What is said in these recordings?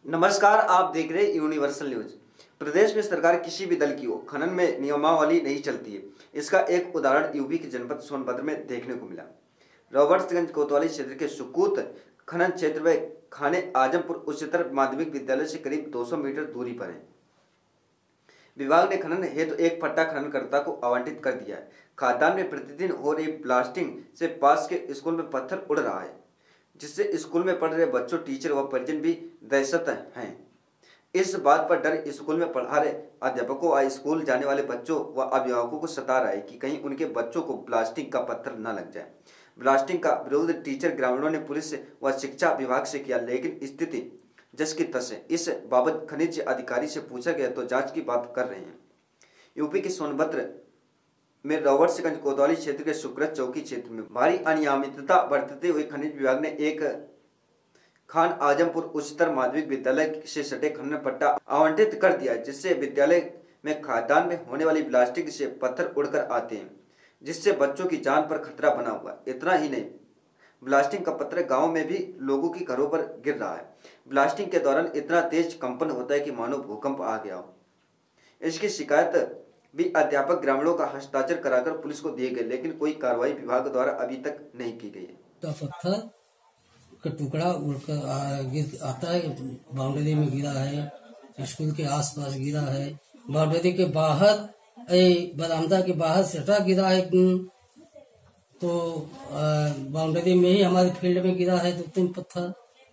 नमस्कार, आप देख रहे हैं यूनिवर्सल न्यूज। प्रदेश में सरकार किसी भी दल की हो, खनन में नियमावली नहीं चलती है। इसका एक उदाहरण यूपी के जनपद सोनभद्र में देखने को मिला। रॉबर्ट्सगंज कोतवाली क्षेत्र के सुकूत खनन क्षेत्र में खाने आजमपुर उच्चतर माध्यमिक विद्यालय से करीब 200 मीटर दूरी पर है। विभाग ने खनन हेतु एक पट्टा खननकर्ता को आवंटित कर दिया है। खादान में प्रतिदिन हो रही ब्लास्टिंग से पास के स्कूल में पत्थर उड़ रहा है, जिससे स्कूल में पढ़ रहे बच्चों, टीचर व परिजन भी दहशत हैं। इस बात पर डर स्कूल में पढ़ा रहे अध्यापकों व स्कूल जाने वाले बच्चों व अभिभावकों को सता रहा है कि कहीं उनके बच्चों को ब्लास्टिंग का पत्थर न लग जाए। ब्लास्टिंग का विरोध टीचर, ग्रामीणों ने पुलिस व शिक्षा विभाग से किया, लेकिन स्थिति जस की तस है। इस बाबत खनिज अधिकारी से पूछा गया तो जांच की बात कर रहे हैं। यूपी के सोनभद्र में रॉबर्ट्सगंज कोतवाली क्षेत्र के सुकृत चौकी क्षेत्र में भारी अनियमितता बरतते हुए खनिज विभाग ने एक खान आजमपुर उच्चतर माध्यमिक विद्यालय से सटे खनन पट्टा आवंटित कर दिया, जिससे विद्यालय में खादान में होने वाली ब्लास्टिंग से पत्थर उड़कर आते हैं, जिससे बच्चों की जान पर खतरा बना हुआ। इतना ही नहीं, ब्लास्टिंग का पत्थर गांव में भी लोगों की घरों पर गिर रहा है। ब्लास्टिंग के दौरान इतना तेज कंपन होता है कि मानो भूकंप आ गया हो। इसकी शिकायत भी अध्यापक, ग्रामीणों का हस्ताक्षर कराकर पुलिस को दिए गए, लेकिन कोई कार्रवाई विभाग द्वारा अभी तक नहीं की गई है। तो पत्थर का टुकड़ा उड़कर आता है, बाउंड्री में गिरा है, स्कूल के आसपास गिरा है, बाउंड्री के बाहर, बरामदा के बाहर सटा गिरा है। तो बाउंड्री में ही हमारे फील्ड में गिरा है 2-3 पत्थर।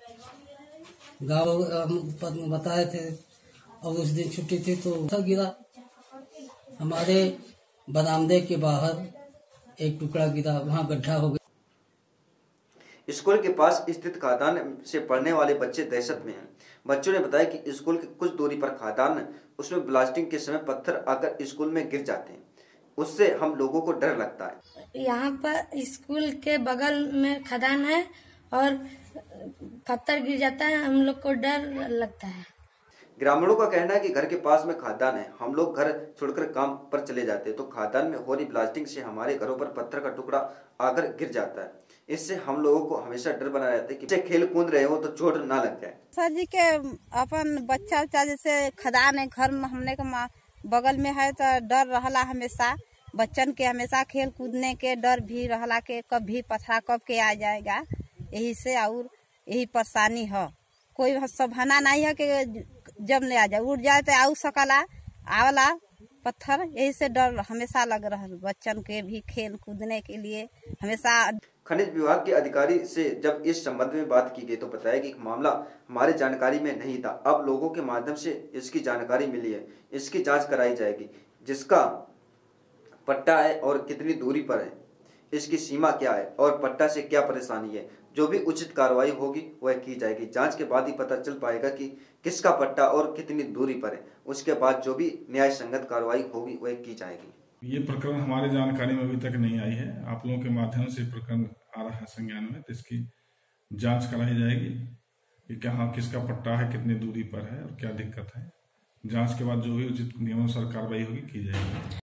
गाँव बताए थे और उस दिन छुट्टी थी तो पत्थर गिरा। हमारे बरामदे के बाहर एक टुकड़ा गिरा, वहाँ गड्ढा हो गया। स्कूल के पास स्थित खादान से पढ़ने वाले बच्चे दहशत में हैं। बच्चों ने बताया कि स्कूल के कुछ दूरी पर खादान, उसमें ब्लास्टिंग के समय पत्थर आकर स्कूल में गिर जाते हैं। उससे हम लोगों को डर लगता है। यहाँ पर स्कूल के बगल में खदान है और पत्थर गिर जाता है, हम लोग को डर लगता है। ग्रामीणों का कहना है कि घर के पास में खादान है, हम लोग घर छोड़कर काम पर चले जाते हैं तो खादान में हो रही ब्लास्टिंग से हमारे घरों पर पत्थर का टुकड़ा आकर गिर जाता है। इससे हम लोगों को हमेशा डर बना रहता है कि खेल कूद रहे हो तो चोट ना लग जाए। सर जी के अपन बच्चा जैसे खदान है घर में हमने के बगल में है तो डर रहला हमेशा। बच्चन के हमेशा खेल कूदने के डर भी रहला के कभी पत्थर कब के आ जाएगा, यही से और यही परेशानी है। कोई संभावना नहीं है कि जब नहीं आ जाए, उड़ जाए तो आऊ सकला आवला पत्थर, यही से डर हमेशा लग रहा है बच्चन के भी खेल कूदने के लिए हमेशा। खनिज विभाग के अधिकारी से जब इस संबंध में बात की गई तो बताया कि मामला हमारे जानकारी में नहीं था। अब लोगों के माध्यम से इसकी जानकारी मिली है, इसकी जांच कराई जाएगी। जिसका पट्टा है और कितनी दूरी पर है, इसकी सीमा क्या है और पट्टा से क्या परेशानी है, जो भी उचित कार्रवाई होगी वह की जाएगी। जांच के बाद ही पता चल पाएगा कि किसका पट्टा और कितनी दूरी पर है। उसके बाद जो भी न्याय संगत कार्रवाई होगी वह की जाएगी। ये प्रकरण हमारे जानकारी में अभी तक नहीं आई है। आप लोगों के माध्यम से प्रकरण आ रहा है संज्ञान में, तो इसकी जांच कराई जाएगी कि क्या किसका पट्टा है, कितनी दूरी पर है और क्या दिक्कत है। जांच के बाद जो भी उचित नियमानुसार कार्रवाई होगी की जाएगी।